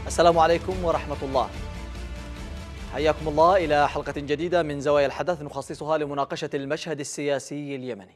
السلام عليكم ورحمة الله. حياكم الله إلى حلقة جديدة من زوايا الحدث نخصصها لمناقشة المشهد السياسي اليمني.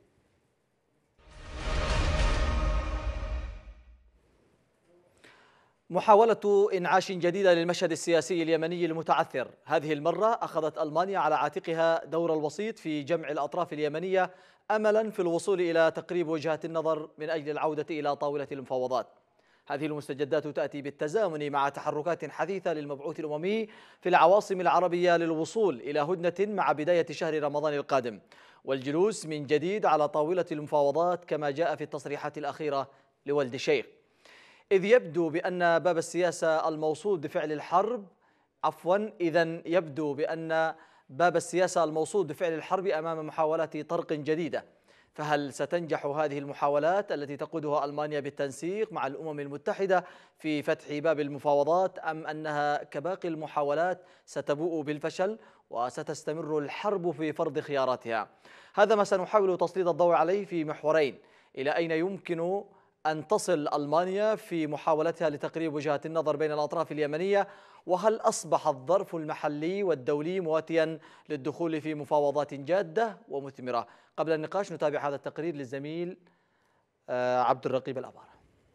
محاولة إنعاش جديدة للمشهد السياسي اليمني المتعثر، هذه المرة أخذت ألمانيا على عاتقها دور الوسيط في جمع الأطراف اليمنية أملا في الوصول إلى تقريب وجهات النظر من أجل العودة إلى طاولة المفاوضات. هذه المستجدات تأتي بالتزامن مع تحركات حثيثة للمبعوث الأممي في العواصم العربية للوصول إلى هدنة مع بداية شهر رمضان القادم والجلوس من جديد على طاولة المفاوضات كما جاء في التصريحات الأخيرة لولد الشيخ. إذ يبدو بأن باب السياسة الموصول بفعل الحرب يبدو بأن باب السياسة الموصول بفعل الحرب أمام محاولات طرق جديدة، فهل ستنجح هذه المحاولات التي تقودها ألمانيا بالتنسيق مع الأمم المتحدة في فتح باب المفاوضات، أم أنها كباقي المحاولات ستبوء بالفشل وستستمر الحرب في فرض خياراتها؟ هذا ما سنحاول تسليط الضوء عليه في محورين: إلى أين يمكن أن تصل ألمانيا في محاولتها لتقريب وجهات النظر بين الأطراف اليمنية، وهل أصبح الظرف المحلي والدولي مواتيا للدخول في مفاوضات جادة ومثمرة؟ قبل النقاش نتابع هذا التقرير للزميل عبد الرقيب الأبار.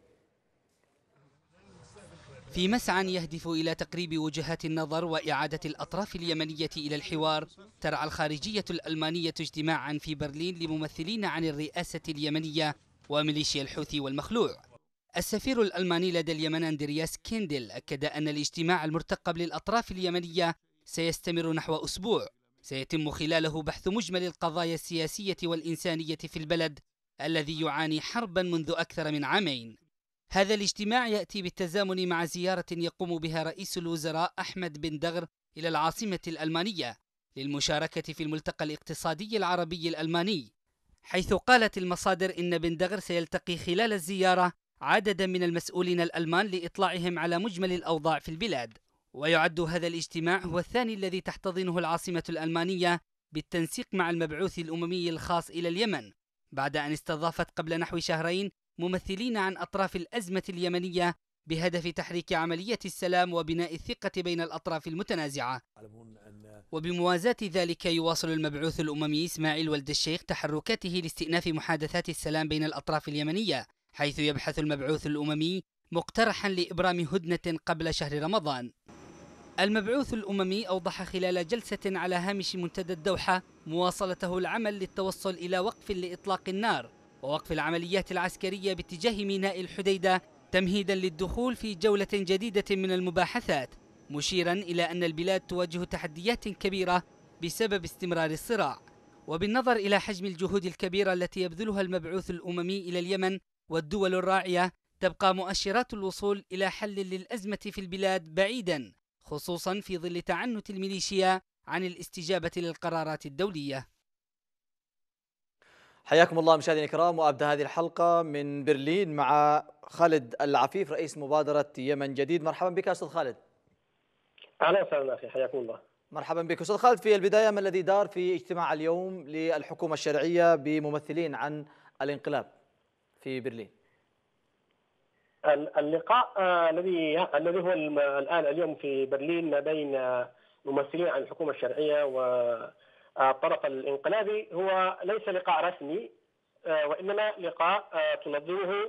في مسعى يهدف إلى تقريب وجهات النظر وإعادة الأطراف اليمنية إلى الحوار، ترعى الخارجية الألمانية اجتماعا في برلين لممثلين عن الرئاسة اليمنية وميليشيا الحوثي والمخلوع. السفير الألماني لدى اليمن أندرياس كيندل أكد أن الاجتماع المرتقب للأطراف اليمنية سيستمر نحو أسبوع، سيتم خلاله بحث مجمل القضايا السياسية والإنسانية في البلد الذي يعاني حربا منذ أكثر من عامين. هذا الاجتماع يأتي بالتزامن مع زيارة يقوم بها رئيس الوزراء أحمد بن دغر إلى العاصمة الألمانية للمشاركة في الملتقى الاقتصادي العربي الألماني، حيث قالت المصادر إن بن دغر سيلتقي خلال الزيارة عددا من المسؤولين الألمان لإطلاعهم على مجمل الأوضاع في البلاد. ويعد هذا الاجتماع هو الثاني الذي تحتضنه العاصمة الألمانية بالتنسيق مع المبعوث الأممي الخاص إلى اليمن، بعد أن استضافت قبل نحو شهرين ممثلين عن أطراف الأزمة اليمنية بهدف تحريك عملية السلام وبناء الثقة بين الأطراف المتنازعة. وبموازاة ذلك يواصل المبعوث الأممي إسماعيل ولد الشيخ تحركاته لاستئناف محادثات السلام بين الأطراف اليمنية، حيث يبحث المبعوث الأممي مقترحا لإبرام هدنة قبل شهر رمضان. المبعوث الأممي أوضح خلال جلسة على هامش منتدى الدوحة مواصلته العمل للتوصل إلى وقف لإطلاق النار ووقف العمليات العسكرية باتجاه ميناء الحديدة تمهيدا للدخول في جولة جديدة من المباحثات، مشيرا إلى أن البلاد تواجه تحديات كبيرة بسبب استمرار الصراع. وبالنظر إلى حجم الجهود الكبيرة التي يبذلها المبعوث الأممي إلى اليمن والدول الراعية، تبقى مؤشرات الوصول إلى حل للأزمة في البلاد بعيدا، خصوصا في ظل تعنت الميليشيا عن الاستجابة للقرارات الدولية. حياكم الله مشاهدينا الكرام، وأبدأ هذه الحلقة من برلين مع خالد العفيف رئيس مبادرة يمن جديد. مرحبا بك أستاذ خالد. أهلا وسهلا أخي، حياكم الله. مرحبا بك أستاذ خالد. في البداية، ما الذي دار في اجتماع اليوم للحكومة الشرعية بممثلين عن الانقلاب في برلين؟ اللقاء الذي هو الآن اليوم في برلين ما بين ممثلين عن الحكومة الشرعية والطرف الانقلابي هو ليس لقاء رسمي، وإنما لقاء تنظمه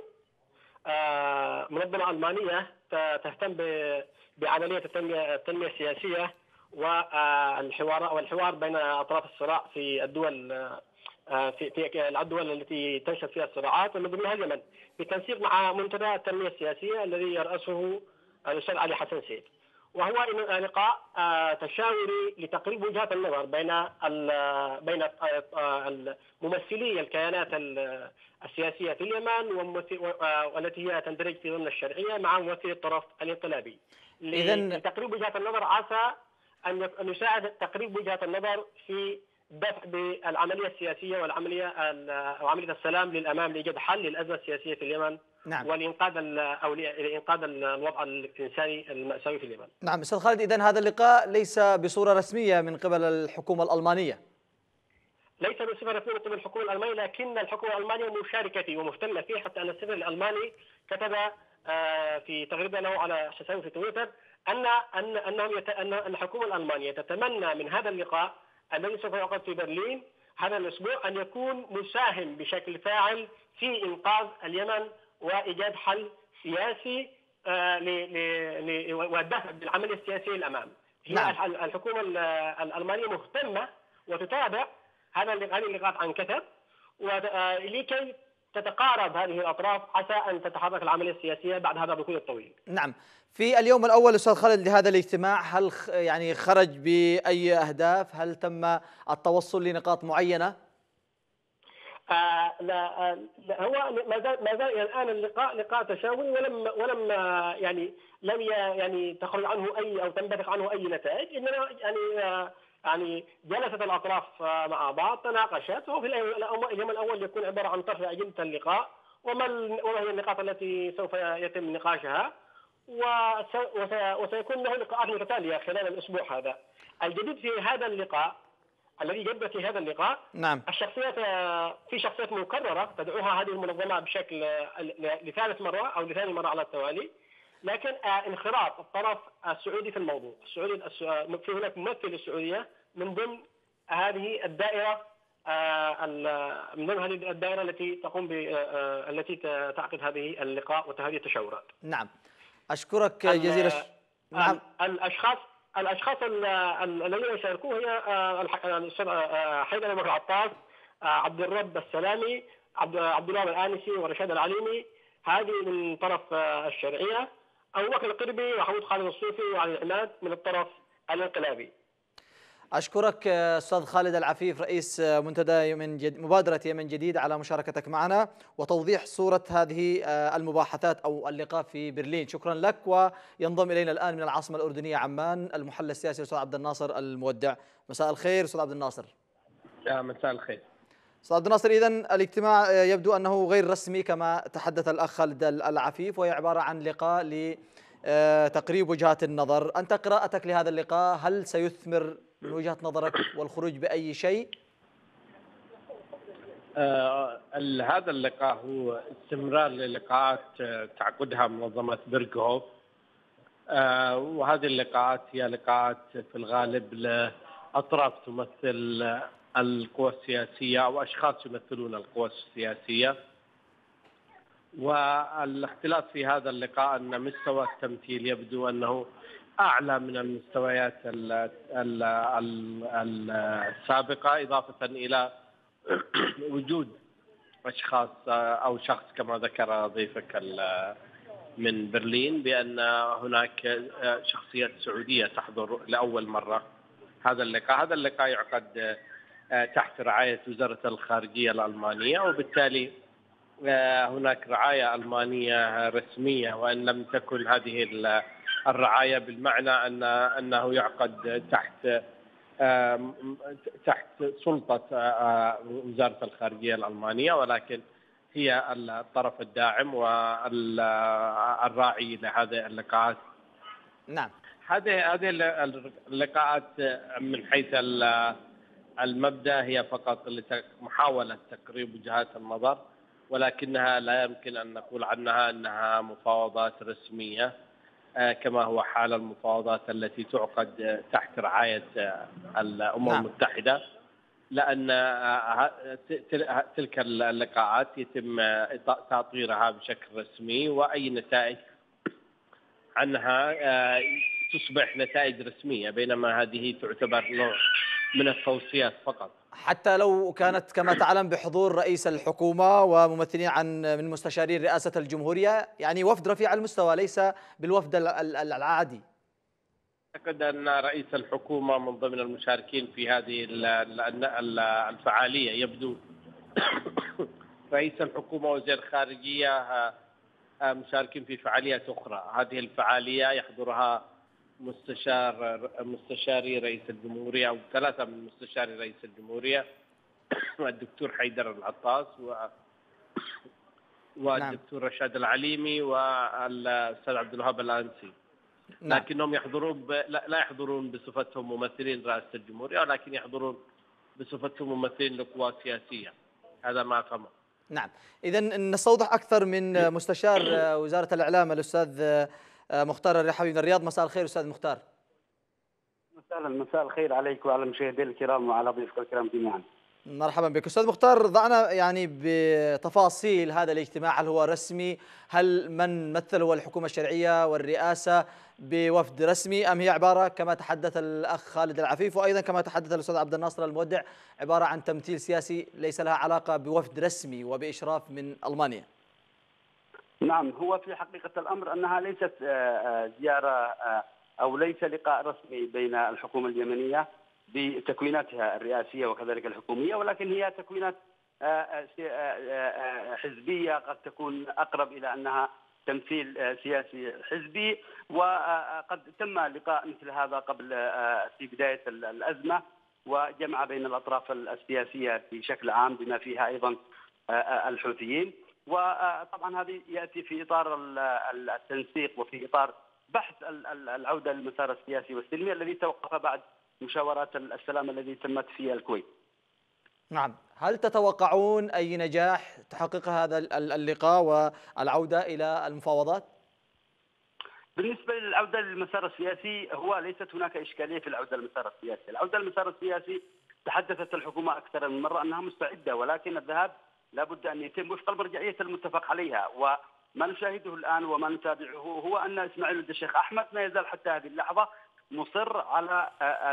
منظمة ألمانية تهتم بعملية التنمية السياسية والحوار بين أطراف الصراع في الدول في الدول التي تنشط فيها الصراعات، ومن ضمنها اليمن، بالتنسيق مع منتدى التنمية السياسية الذي يرأسه الأستاذ علي حسن سيف. وهو لقاء تشاوري لتقريب وجهات النظر بين ممثلي الكيانات السياسية في اليمن والتي هي تندرج في ضمن الشرعية مع ممثلي الطرف الانقلابي. لتقريب وجهات النظر عسى أن يساعد تقريب وجهات النظر في دفع بالعملية السياسية وعملية السلام للأمام لإيجاد حل للأزمة السياسية في اليمن. نعم. لإنقاذ الوضع الإنساني المأساوي في اليمن. نعم أستاذ خالد، إذن هذا اللقاء ليس بصورة رسمية من قبل الحكومة الألمانية؟ ليس بصفة رسمية من قبل الحكومة الألمانية، لكن الحكومة الألمانية مشاركة فيه ومهتمة فيه، حتى أن السفير الألماني كتب في تغريده له على حسابه في تويتر ان الحكومه الالمانيه تتمنى من هذا اللقاء الذي سوف يعقد في برلين هذا الاسبوع ان يكون مساهم بشكل فاعل في انقاذ اليمن وايجاد حل سياسي والدفع بالعمليه السياسيه للامام. نعم. الحكومه الالمانيه مهتمه وتتابع هذه اللقاءات عن كثب، ولكي تتقارب هذه الاطراف عسى ان تتحرك العمليه السياسيه بعد هذا الركود الطويل. نعم. في اليوم الأول أستاذ خالد لهذا الاجتماع، هل يعني خرج بأي أهداف؟ هل تم التوصل لنقاط معينة؟ لا هو ما زال الان اللقاء لقاء تشاوري، ولم لم تخرج عنه اي او تنبثق عنه اي نتائج، انما يعني جلست الاطراف مع بعض تناقشت، وفي اليوم الاول يكون عباره عن طرح اجنده اللقاء وما هي النقاط التي سوف يتم نقاشها، وسيكون له لقاءات متتاليه خلال الاسبوع هذا. الجديد في هذا اللقاء الذي جد في هذا اللقاء، نعم، الشخصيات في شخصيات مكررة تدعوها هذه المنظمة بشكل لثالث مرة أو لثاني مرة على التوالي، لكن انخراط الطرف السعودي في الموضوع. في هناك ممثل للسعودية من ضمن هذه الدائرة، التي تقوم التي تعقد هذه اللقاء وهذه التشاورات. نعم، أشكرك جزيلا. نعم. الاشخاص الذين يشاركوه هي الاستاذ حيدر بن عطاس، عبد الرب السلامي، عبد الله الانسي ورشاد العليمي، هذه من طرف الشرعيه، ابو بكر القربي وحمود خالد الصوفي وعلي العماد من الطرف الانقلابي. أشكرك أستاذ خالد العفيف رئيس منتدى مبادرة يمن جديد على مشاركتك معنا وتوضيح صورة هذه المباحثات أو اللقاء في برلين. شكرا لك. وينضم إلينا الآن من العاصمة الأردنية عمان المحلل السياسي الأستاذ عبد الناصر المودع. مساء الخير أستاذ عبد الناصر. مساء الخير أستاذ عبد الناصر، إذن الاجتماع يبدو أنه غير رسمي كما تحدث الأخ خالد العفيف، وهي عبارة عن لقاء لتقريب وجهات النظر. أنت قراءتك لهذا اللقاء، هل سيثمر من وجهة نظرك والخروج بأي شيء؟ هذا اللقاء هو استمرار للقاءات تعقدها منظمة بيرغهوف، وهذه اللقاءات هي لقاءات في الغالب لأطراف تمثل القوى السياسية أو أشخاص يمثلون القوى السياسية. والاختلاف في هذا اللقاء أن مستوى التمثيل يبدو أنه أعلى من المستويات السابقة، إضافة إلى وجود أشخاص أو شخص كما ذكر ضيفك من برلين بأن هناك شخصيات سعودية تحضر لأول مرة هذا اللقاء. هذا اللقاء يعقد تحت رعاية وزارة الخارجية الألمانية، وبالتالي هناك رعاية ألمانية رسمية، وإن لم تكن هذه الرعاية بالمعنى أنه يعقد تحت سلطة وزارة الخارجية الألمانية، ولكن هي الطرف الداعم والراعي لهذه اللقاءات. نعم. هذه اللقاءات من حيث المبدأ هي فقط محاولة تقريب وجهات النظر، ولكنها لا يمكن أن نقول عنها أنها مفاوضات رسمية كما هو حال المفاوضات التي تعقد تحت رعاية الأمم المتحدة، لأن تلك اللقاءات يتم تأطيرها بشكل رسمي، وأي نتائج عنها تصبح نتائج رسمية، بينما هذه تعتبر نوع من التوصيات فقط. حتى لو كانت كما تعلم بحضور رئيس الحكومة وممثلين من مستشارين رئاسة الجمهورية، يعني وفد رفيع المستوى ليس بالوفد العادي. أعتقد أن رئيس الحكومة من ضمن المشاركين في هذه الفعالية. يبدو رئيس الحكومة ووزير الخارجية مشاركين في فعاليات أخرى. هذه الفعالية يحضرها مستشاري رئيس الجمهورية أو 3 من مستشاري رئيس الجمهورية، والدكتور حيدر العطاس والدكتور رشاد العليمي والأستاذ عبد الوهاب الأنسي. لكنهم يحضرون لا يحضرون بصفتهم ممثلين رئاسة الجمهورية، ولكن يحضرون بصفتهم ممثلين لقوى سياسية. هذا ما أفهمه. نعم، إذا نستوضح أكثر من مستشار وزارة الإعلام الأستاذ مختار الرحابي من الرياض. مساء الخير أستاذ مختار. مساء الخير عليك وعلى المشاهدين الكرام وعلى ضيوفك الكرام جميعا. مرحبا بك أستاذ مختار. ضعنا يعني بتفاصيل هذا الاجتماع، هل هو رسمي؟ هل من مثل هو الحكومة الشرعية والرئاسة بوفد رسمي، أم هي عبارة كما تحدث الأخ خالد العفيف وأيضا كما تحدث الأستاذ عبد الناصر المودع عبارة عن تمثيل سياسي ليس لها علاقة بوفد رسمي وبإشراف من ألمانيا؟ نعم، هو في حقيقة الأمر أنها ليست زيارة أو ليس لقاء رسمي بين الحكومة اليمنية بتكويناتها الرئاسية وكذلك الحكومية، ولكن هي تكوينات حزبية قد تكون أقرب إلى أنها تمثيل سياسي حزبي. وقد تم لقاء مثل هذا قبل في بداية الأزمة، وجمع بين الأطراف السياسية بشكل عام بما فيها أيضا الحوثيين. وطبعا هذه يأتي في إطار التنسيق وفي إطار بحث العودة للمسار السياسي والسلمي الذي توقف بعد مشاورات السلام الذي تمت في الكويت. نعم، هل تتوقعون أي نجاح تحقق هذا اللقاء والعودة إلى المفاوضات؟ بالنسبة للعودة للمسار السياسي، هو ليست هناك إشكالية في العودة للمسار السياسي. العودة للمسار السياسي تحدثت الحكومة أكثر من مرة أنها مستعدة، ولكن الذهاب لابد أن يتم وفق المرجعية المتفق عليها. وما نشاهده الآن وما نتابعه هو أن إسماعيل ولد الشيخ أحمد ما يزال حتى هذه اللحظة مصر على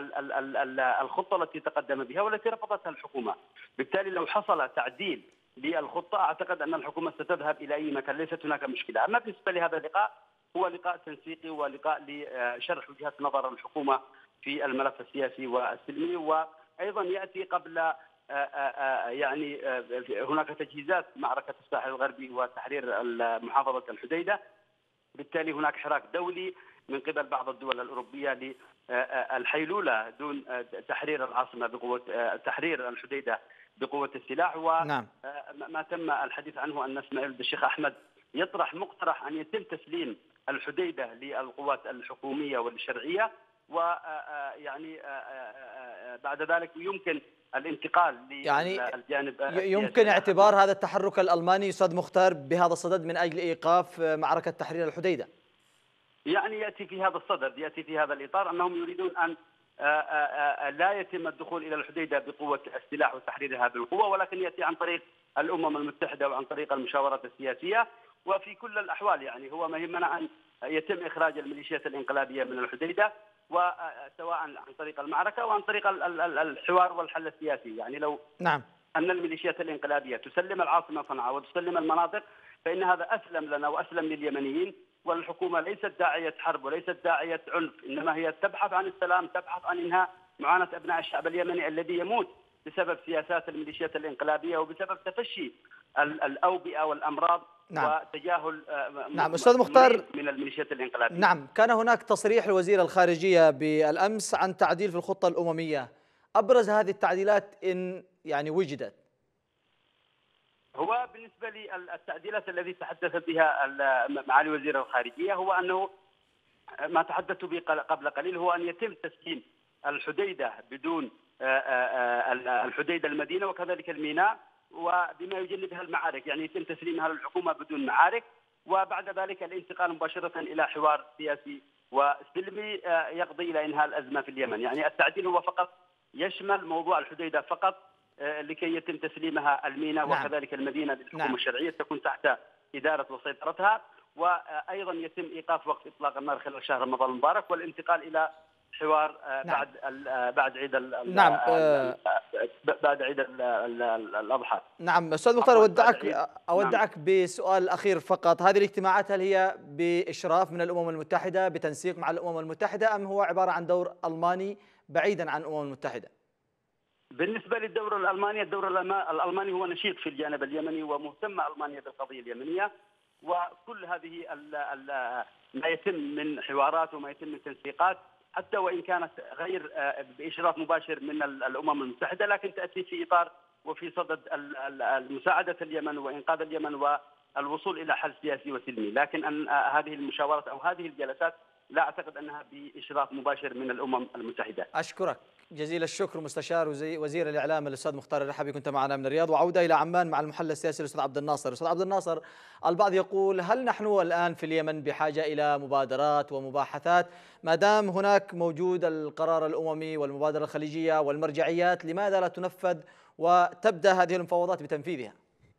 الخطة التي تقدم بها والتي رفضتها الحكومة. بالتالي لو حصل تعديل للخطة أعتقد أن الحكومة ستذهب إلى أي مكان، ليست هناك مشكلة. أما بالنسبة لهذا اللقاء، هو لقاء تنسيقي ولقاء لشرح وجهة نظر الحكومة في الملف السياسي والسلمي، وأيضا يأتي قبل يعني هناك تجهيزات معركة الساحل الغربي وتحرير محافظة الحديدة. بالتالي هناك حراك دولي من قبل بعض الدول الأوروبية للحيلولة دون تحرير العاصمة بقوة، تحرير الحديدة بقوة السلاح. وما تم الحديث عنه أن إسماعيل ولد الشيخ أحمد يطرح مقترح أن يتم تسليم الحديدة للقوات الحكومية والشرعية، ويعني بعد ذلك يمكن الانتقال للجانب يعني يمكن اعتبار هذا التحرك الألماني أستاذ مختار بهذا الصدد من أجل إيقاف معركة تحرير الحديدة؟ يعني يأتي في هذا الصدد، يأتي في هذا الإطار أنهم يريدون أن لا يتم الدخول إلى الحديدة بقوة السلاح وتحريرها بالقوة، ولكن يأتي عن طريق الأمم المتحدة وعن طريق المشاورات السياسية. وفي كل الأحوال يعني هو ما يهمنا أن يتم إخراج الميليشيات الإنقلابية من الحديدة، وسواء عن طريق المعركة وعن طريق الحوار والحل السياسي. يعني لو نعم أن الميليشيات الإنقلابية تسلم العاصمة صنعاء وتسلم المناطق فإن هذا أسلم لنا وأسلم لليمنيين. والحكومة ليست داعية حرب وليست داعية عنف، إنما هي تبحث عن السلام، تبحث عن إنهاء معاناة أبناء الشعب اليمني الذي يموت بسبب سياسات الميليشيات الإنقلابية وبسبب تفشي الأوبئة والأمراض. نعم. وتجاهل نعم أستاذ مختار من الميليشيات الإنقلابية. نعم، كان هناك تصريح لوزير الخارجية بالأمس عن تعديل في الخطة الأممية. أبرز هذه التعديلات إن يعني وجدت؟ هو بالنسبة للتعديلات التي تحدثت بها معالي وزير الخارجية هو أنه ما تحدثت به قبل قليل، هو أن يتم تسليم الحديدة بدون الحديدة المدينة وكذلك الميناء وبما يجنبها المعارك، يعني يتم تسليمها للحكومة بدون معارك، وبعد ذلك الانتقال مباشرة إلى حوار سياسي وسلمي يقضي إلى إنهاء الأزمة في اليمن. يعني التعديل هو فقط يشمل موضوع الحديدة فقط لكي يتم تسليمها الميناء. نعم. وكذلك المدينة للحكومة. نعم. الشرعية تكون تحت إدارة وسيطرتها، وأيضا يتم إيقاف وقت إطلاق النار خلال شهر رمضان المبارك والانتقال إلى حوار. نعم. بعد عيد نعم. بعد عيد الأضحى. نعم أستاذ مختار، أودعك نعم. بسؤال أخير فقط. هذه الاجتماعات هل هي بإشراف من الأمم المتحدة بتنسيق مع الأمم المتحدة، أم هو عبارة عن دور ألماني بعيدا عن الأمم المتحدة؟ بالنسبة للدور الألماني، الدور الألماني هو نشيط في الجانب اليمني ومهتمة ألمانيا بالقضية اليمنية، وكل هذه ما يتم من حوارات وما يتم من تنسيقات حتى وإن كانت غير بإشراف مباشر من الأمم المتحدة، لكن تأتي في إطار وفي صدد مساعدة اليمن وإنقاذ اليمن والوصول إلى حل سياسي وسلمي. لكن أن هذه المشاورات أو هذه الجلسات لا أعتقد أنها بإشراف مباشر من الأمم المتحدة. أشكرك جزيل الشكر مستشار وزير الإعلام الأستاذ مختار الرحبي، كنت معنا من الرياض. وعودة إلى عمان مع المحلل السياسي الأستاذ عبد الناصر. أستاذ عبد الناصر، البعض يقول هل نحن الآن في اليمن بحاجة إلى مبادرات ومباحثات؟ ما دام هناك موجود القرار الأممي والمبادرة الخليجية والمرجعيات، لماذا لا تنفذ وتبدأ هذه المفاوضات بتنفيذها؟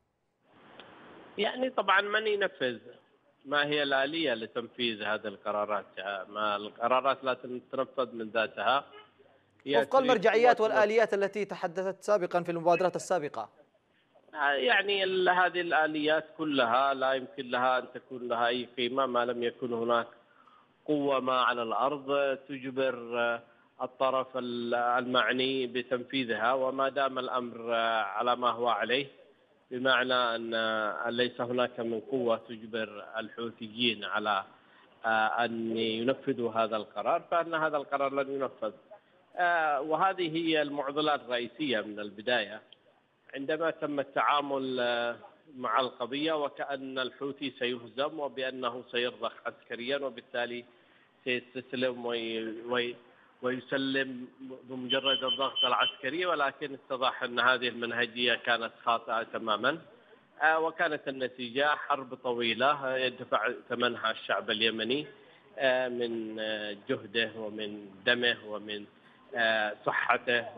يعني طبعا من ينفذ؟ ما هي الآلية لتنفيذ هذه القرارات؟ ما القرارات لا تنفذ من ذاتها، وفق المرجعيات والآليات التي تحدثت سابقا في المبادرات السابقة. يعني هذه الآليات كلها لا يمكن لها أن تكون لها أي قيمة ما لم يكن هناك قوة ما على الأرض تجبر الطرف المعني بتنفيذها. وما دام الأمر على ما هو عليه، بمعنى أن ليس هناك من قوة تجبر الحوثيين على أن ينفذوا هذا القرار، فإن هذا القرار لن ينفذ. وهذه هي المعضلة الرئيسية من البداية عندما تم التعامل مع القضية، وكأن الحوثي سيهزم وبأنه سيرضخ عسكريا وبالتالي سيستسلم ويسلم بمجرد الضغط العسكري. ولكن اتضح أن هذه المنهجية كانت خاطئة تماما، وكانت النتيجة حرب طويلة يدفع ثمنها الشعب اليمني من جهده ومن دمه ومن صحته.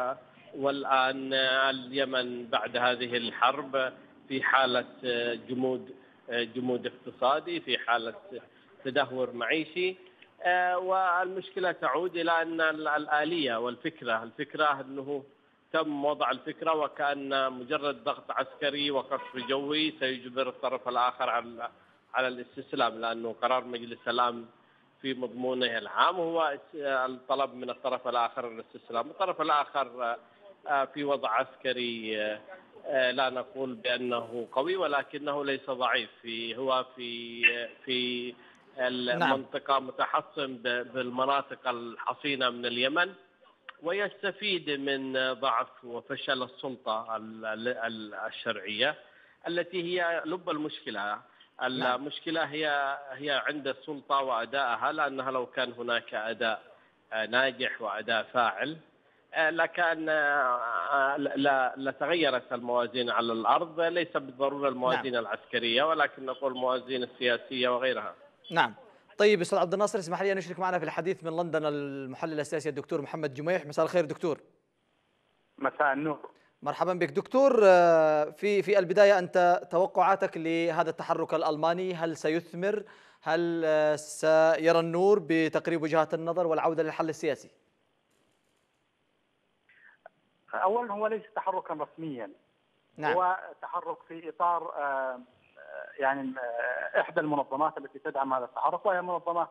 والآن اليمن بعد هذه الحرب في حالة جمود اقتصادي، في حالة تدهور معيشي. والمشكلة تعود إلى أن الآلية والفكرة أنه تم وضع الفكرة وكأن مجرد ضغط عسكري وقصف جوي سيجبر الطرف الآخر على الاستسلام، لأنه قرار مجلس الأمن في مضمونه العام هو الطلب من الطرف الآخر الاستسلام. الطرف الآخر في وضع عسكري لا نقول بأنه قوي ولكنه ليس ضعيف، هو في المنطقة متحصن بالمناطق الحصينة من اليمن، ويستفيد من ضعف وفشل السلطة الشرعية التي هي لب المشكلة. المشكلة هي عند السلطة وأدائها، لأنها لو كان هناك أداء ناجح وأداء فاعل لكان لتغيرت الموازين على الأرض، ليس بالضرورة الموازين العسكرية ولكن نقول الموازين السياسية وغيرها. نعم. طيب أستاذ عبد الناصر، اسمح لي أن نشرك معنا في الحديث من لندن المحلل السياسي الدكتور محمد جميح. مساء الخير دكتور. مساء النور. مرحبا بك دكتور. في البداية أنت توقعاتك لهذا التحرك الألماني، هل سيثمر؟ هل سيرى النور بتقريب وجهات النظر والعودة للحل السياسي؟ أولا هو ليس تحركا رسميا. نعم. هو تحرك في إطار يعني إحدى المنظمات التي تدعم هذا التحرك، وهي منظمة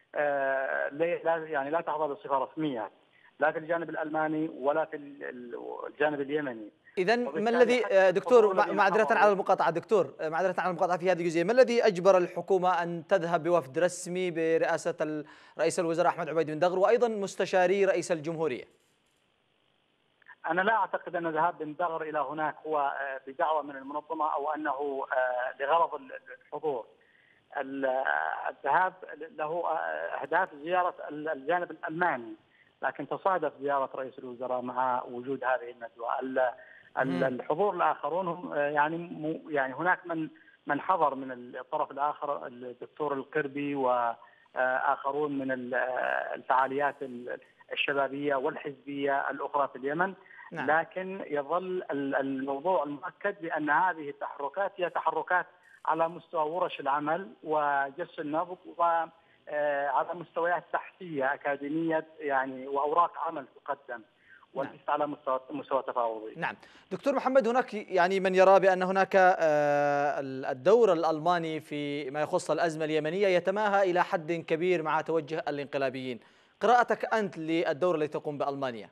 لا تحظى بصفة رسمية لا في الجانب الألماني ولا في الجانب اليمني. إذا ما الذي دكتور معذرة على المقاطعة في هذه الجزئية، ما الذي أجبر الحكومة أن تذهب بوفد رسمي برئاسة رئيس الوزراء أحمد عبيد بن دغر وأيضا مستشاري رئيس الجمهورية؟ أنا لا أعتقد أن ذهاب بن دغر إلى هناك هو بدعوة من المنظمة أو أنه لغرض الحضور. الذهاب له أهداف زيارة الجانب الألماني، لكن تصادف زيارة رئيس الوزراء مع وجود هذه الندوة. الحضور الآخرون هم يعني هناك من حضر من الطرف الآخر، الدكتور القربي وآخرون من الفعاليات الشبابية والحزبية الأخرى في اليمن. نعم. لكن يظل الموضوع المؤكد بأن هذه التحركات هي تحركات على مستوى ورش العمل وجس النبض وعلى مستويات تحتية أكاديمية يعني وأوراق عمل تقدم وليس على مستوى تفاوضي. نعم دكتور محمد، هناك يعني من يرى بأن هناك الدور الألماني في ما يخص الأزمة اليمنية يتماهى إلى حد كبير مع توجه الانقلابيين. قراءتك أنت للدور الذي تقوم بألمانيا؟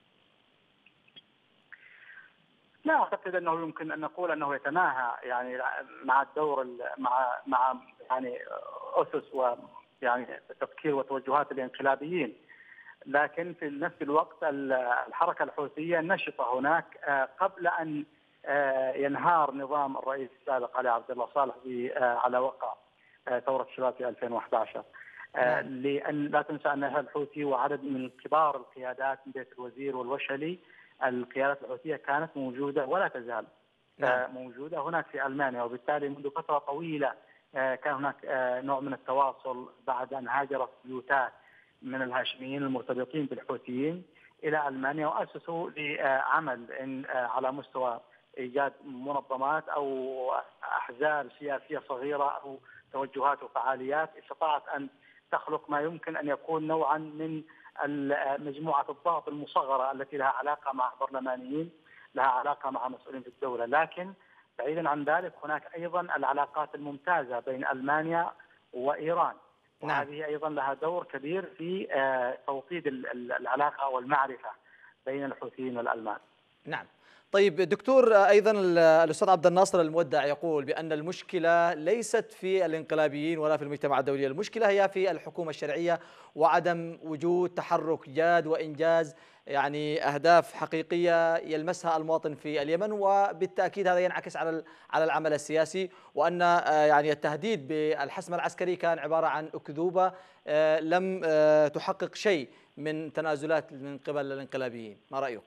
لا أعتقد أنه يمكن أن نقول أنه يتماهى يعني مع الدور مع يعني أسس ويعني تفكير وتوجهات الانقلابيين، لكن في نفس الوقت الحركة الحوثية نشطة هناك قبل أن ينهار نظام الرئيس السابق علي عبد الله صالح على وقع ثورة الشباب في 2011. لأن لا تنسى أن الحوثي وعدد من كبار القيادات من بيت الوزير والوشلي، القيادات الحوثية كانت موجودة ولا تزال موجودة هناك في ألمانيا، وبالتالي منذ فترة طويلة كان هناك نوع من التواصل بعد أن هاجرت بيوتات من الهاشميين المرتبطين بالحوثيين إلى ألمانيا، وأسسوا لعمل على مستوى إيجاد منظمات أو أحزاب سياسية صغيرة أو توجهات وفعاليات استطاعت أن تخلق ما يمكن أن يكون نوعا من مجموعة الضغط المصغرة التي لها علاقة مع برلمانيين، لها علاقة مع مسؤولين في الدولة. لكن بعيدا عن ذلك هناك أيضا العلاقات الممتازة بين ألمانيا وإيران، وهذه أيضا لها دور كبير في توطيد العلاقة والمعرفة بين الحوثيين والألمان. نعم. طيب دكتور، أيضا الأستاذ عبد الناصر المودع يقول بأن المشكلة ليست في الانقلابيين ولا في المجتمع الدولي، المشكلة هي في الحكومة الشرعية وعدم وجود تحرك جاد وإنجاز يعني أهداف حقيقية يلمسها المواطن في اليمن، وبالتأكيد هذا ينعكس على العمل السياسي، وأن يعني التهديد بالحسم العسكري كان عبارة عن أكذوبة لم تحقق شيء من تنازلات من قبل الانقلابيين. ما رأيك؟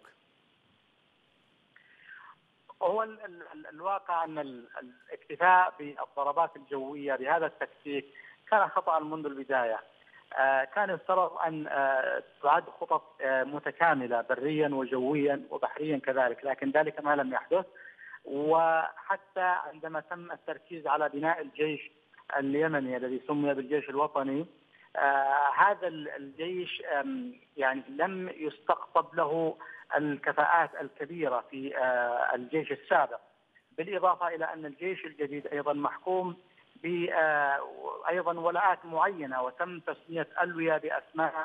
هو الواقع أن الاكتفاء بالضربات الجوية بهذا التكتيك كان خطأ منذ البداية. كان يفترض أن تعد خطط متكاملة بريا وجويا وبحريا كذلك، لكن ذلك ما لم يحدث. وحتى عندما تم التركيز على بناء الجيش اليمني الذي سمي بالجيش الوطني، هذا الجيش يعني لم يستقطب له الكفاءات الكبيرة في الجيش السابق، بالإضافة إلى أن الجيش الجديد أيضا محكوم أيضا ولاءات معينة، وتم تسمية ألوية بأسماء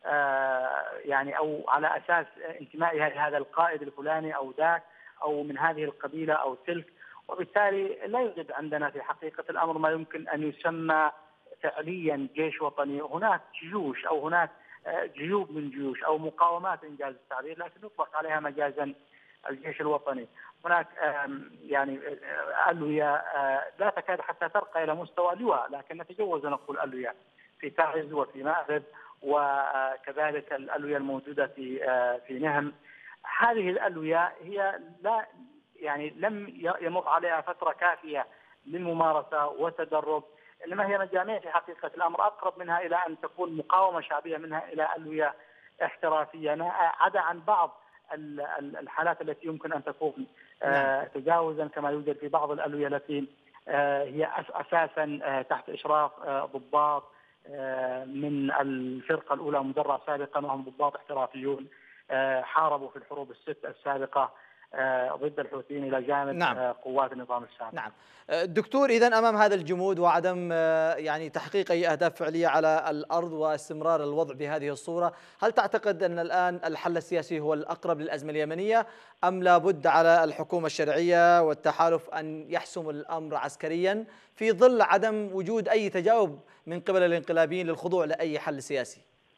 يعني أو على أساس انتمائها لهذا القائد الفلاني أو ذاك أو من هذه القبيلة أو تلك، وبالتالي لا يوجد عندنا في حقيقة الأمر ما يمكن أن يسمى فعليا جيش وطني. هناك جيوش أو هناك جيوب من جيوش أو مقاومات إنجاز التعبير، لكن يطلق عليها مجازا الجيش الوطني. هناك يعني ألوية لا تكاد حتى ترقى إلى مستوى لواء، لكن نتجوز نقول ألوية في تعز وفي مأرب، وكذلك الألوية الموجودة في نهم. هذه الألوية هي لا يعني لم يمر عليها فترة كافية للممارسة والتدرب، إنما هي مجاميع في حقيقة الأمر أقرب منها إلى أن تكون مقاومة شعبية منها إلى ألوية احترافية، عدا عن بعض الحالات التي يمكن أن تكون تجاوزا كما يوجد في بعض الألوية التي هي أساسا تحت إشراف ضباط من الفرقة الأولى مدرع سابقا، وهم ضباط احترافيون حاربوا في الحروب الست السابقة ضد الحوثيين إلى جانب قوات النظام السابق. نعم دكتور، إذن أمام هذا الجمود وعدم يعني تحقيق أي أهداف فعلية على الأرض واستمرار الوضع بهذه الصورة، هل تعتقد أن الآن الحل السياسي هو الأقرب للأزمة اليمنية، أم لابد على الحكومة الشرعية والتحالف أن يحسم الأمر عسكريا في ظل عدم وجود أي تجاوب من قبل الانقلابيين للخضوع لأي حل سياسي؟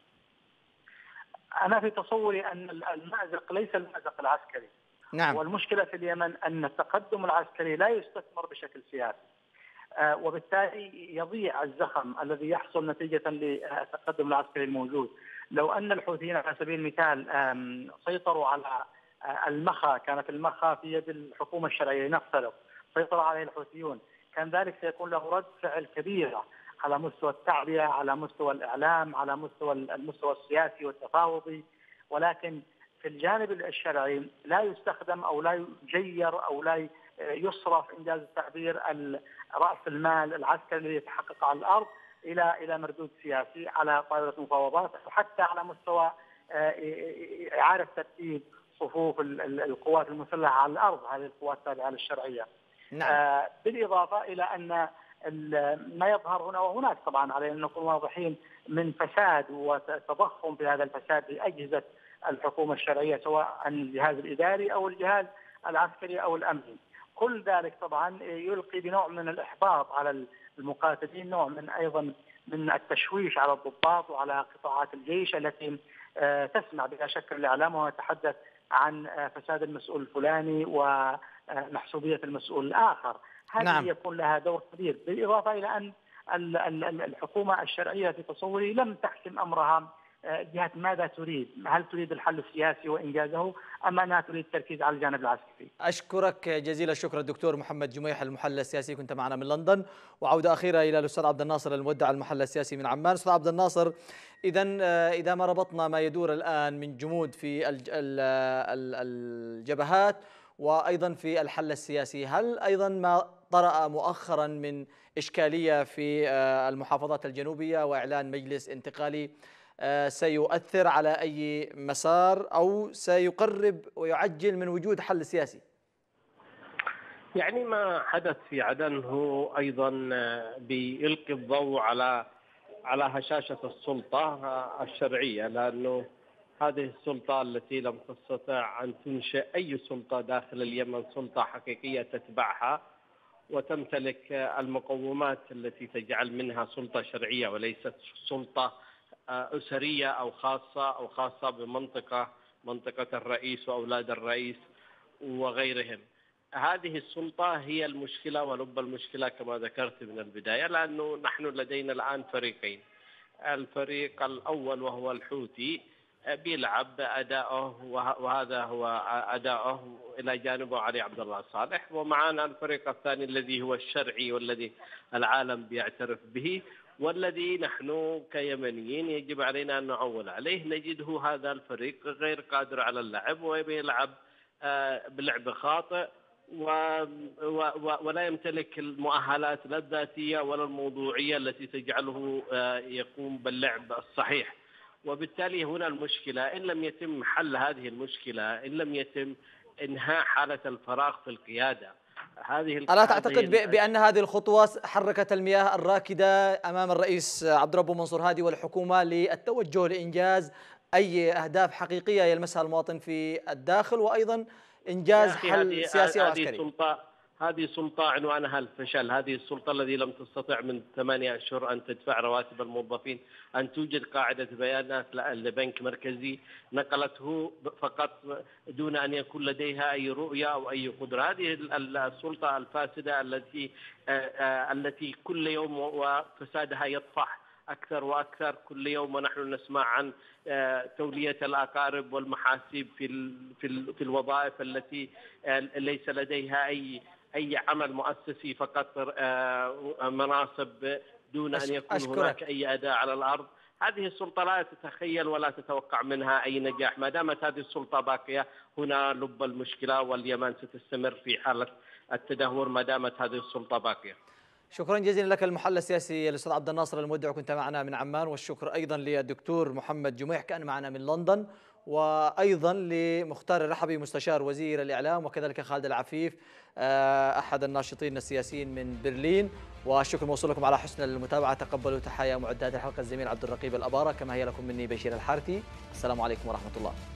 أنا في تصوري أن المأزق ليس المأزق العسكري. نعم. والمشكلة في اليمن أن التقدم العسكري لا يستثمر بشكل سياسي، وبالتالي يضيع الزخم الذي يحصل نتيجة للتقدم العسكري الموجود. لو أن الحوثيين على سبيل المثال سيطروا على المخا، كانت المخا في يد الحكومة الشرعية نفترض سيطر عليه الحوثيون، كان ذلك سيكون له رد فعل كبيرة على مستوى التعبئة، على مستوى الإعلام، على المستوى السياسي والتفاوضي. ولكن في الجانب الشرعي لا يستخدم أو لا يجير أو لا يصرف إنجاز التعبير رأس المال العسكري الذي يتحقق على الأرض إلى مردود سياسي على طاولة مفاوضات، وحتى على مستوى إعادة ترتيب صفوف القوات المسلحة على الأرض، هذه القوات التابعة للشرعية. نعم. بالإضافة إلى أن ما يظهر هنا وهناك طبعا علينا أن نكون واضحين من فساد وتضخم في هذا الفساد بأجهزة الحكومة الشرعية، سواء الجهاز الإداري أو الجهاز العسكري أو الأمني. كل ذلك طبعا يلقي بنوع من الإحباط على المقاتلين، نوع من أيضا من التشويش على الضباط وعلى قطاعات الجيش التي تسمع بلا شك الإعلام ويتحدث عن فساد المسؤول الفلاني ومحسوبية المسؤول الآخر. هذه نعم. يكون لها دور كبير، بالإضافة إلى أن الحكومة الشرعية في تصوري لم تحسم أمرها جهة ماذا تريد، هل تريد الحل السياسي وإنجازه أم أنها تريد التركيز على الجانب العسكري. أشكرك جزيل الشكر الدكتور محمد جميح المحلل السياسي، كنت معنا من لندن. وعودة أخيرة إلى الأستاذ عبد الناصر المودع المحلل السياسي من عمان. أستاذ عبد الناصر، إذا ما ربطنا ما يدور الآن من جمود في الجبهات وأيضا في الحل السياسي، هل أيضا ما طرأ مؤخرا من إشكالية في المحافظات الجنوبية وإعلان مجلس انتقالي سيؤثر على أي مسار أو سيقرب ويعجل من وجود حل سياسي؟ يعني ما حدث في عدن هو أيضا بيلقي الضوء على هشاشة السلطة الشرعية، لأنه هذه السلطة التي لم تستطع أن تنشئ أي سلطة داخل اليمن سلطة حقيقية تتبعها وتمتلك المقومات التي تجعل منها سلطة شرعية وليست سلطة أسرية أو خاصة منطقة الرئيس وأولاد الرئيس وغيرهم. هذه السلطة هي المشكلة ولب المشكلة كما ذكرت من البداية، لأنه نحن لدينا الآن فريقين. الفريق الأول وهو الحوثي بيلعب أداؤه، وهذا هو أداؤه، إلى جانبه علي عبد الله صالح، ومعنا الفريق الثاني الذي هو الشرعي والذي العالم بيعترف به والذي نحن كيمنيين يجب علينا أن نعول عليه. نجده هذا الفريق غير قادر على اللعب ويلعب بلعب خاطئ ولا يمتلك المؤهلات لا الذاتية ولا الموضوعية التي تجعله يقوم باللعب الصحيح. وبالتالي هنا المشكلة، إن لم يتم حل هذه المشكلة، إن لم يتم إنهاء حالة الفراغ في القيادة، ألا تعتقد بأن هذه الخطوة حركت المياه الراكدة أمام الرئيس عبد ربه منصور هادي والحكومة للتوجه لإنجاز أي أهداف حقيقية يلمسها المواطن في الداخل وأيضا إنجاز حل سياسي وعسكري؟ هذه سلطة عنوانها الفشل. هذه السلطة التي لم تستطع من 8 أشهر أن تدفع رواتب الموظفين، أن توجد قاعدة بيانات لبنك مركزي نقلته فقط دون أن يكون لديها أي رؤية أو أي قدرة. هذه السلطة الفاسدة التي كل يوم وفسادها يطفح أكثر وأكثر كل يوم، ونحن نسمع عن تولية الأقارب والمحاسيب في الوظائف التي ليس لديها أي عمل مؤسسي، فقط مناصب دون أن يكون هناك أي أداء على الأرض. هذه السلطة لا تتخيل ولا تتوقع منها أي نجاح. ما دامت هذه السلطة باقية هنا لب المشكلة، واليمن ستستمر في حالة التدهور ما دامت هذه السلطة باقية. شكرا جزيلا لك المحلل السياسي الأستاذ عبد الناصر المودع، كنت معنا من عمان. والشكر أيضا للدكتور محمد جميح كان معنا من لندن، وأيضا لمختار الرحبي مستشار وزير الإعلام، وكذلك خالد العفيف أحد الناشطين السياسيين من برلين. والشكر موصول لكم على حسن المتابعة. تقبلوا تحايا معدات الحلقة الزميل عبد الرقيب الأبارة، كما هي لكم مني بشير الحارثي. السلام عليكم ورحمة الله.